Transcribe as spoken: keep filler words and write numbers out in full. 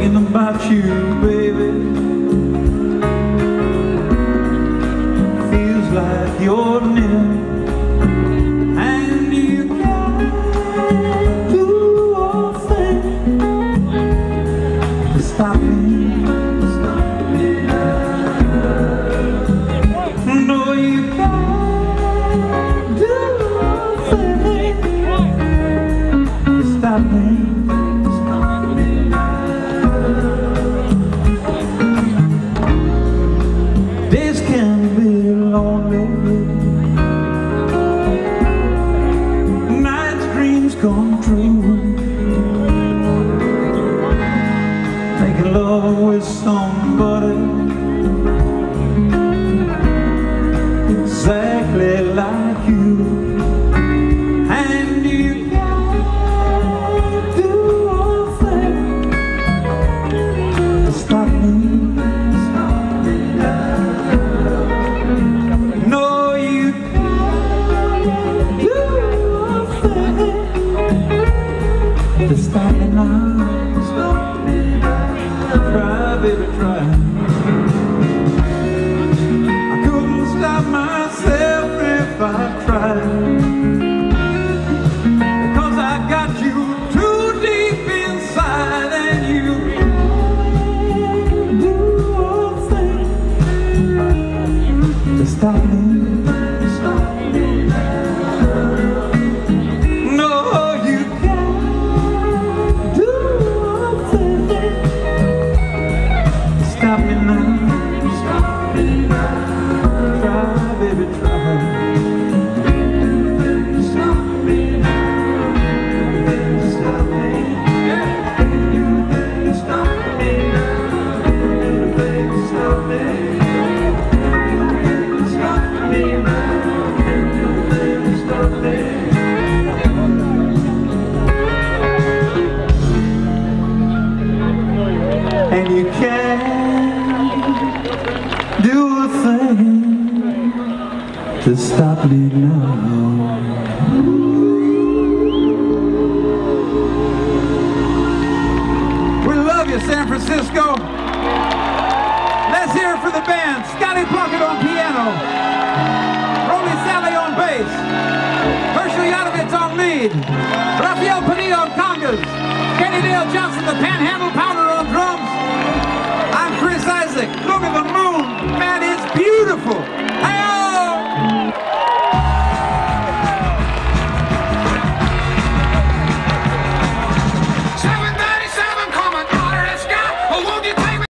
thinking about you, baby. Feels like you're near, and you can't do a thing to stop me. No, you can't do a thing to stop me. Days can be lonely, nights dreams come true. Making love with somebody exactly like you, and you can't do a thing to stop me. To stop me now, stop me now. Try, baby, try. I couldn't stop myself if I tried, because I got you too deep inside, and you can't do a thing to stop me. Stop me now. No, you stop me now, stop me now. Try, baby, try. Stop me now, stop me. Stop me now, baby, stop me. Stop me now, baby, stop me. And you can't do a thing to stop me now. We love you, San Francisco. Let's hear it for the band. Scotty Plunkett on piano, Rolly Sally on bass, Herschel Yadovitz on lead, Rafael Padilla on congas, Kenny Dale Johnson the panhandle pounder on drums. I'm Chris Isaak. Look at the moon, man, it's beautiful.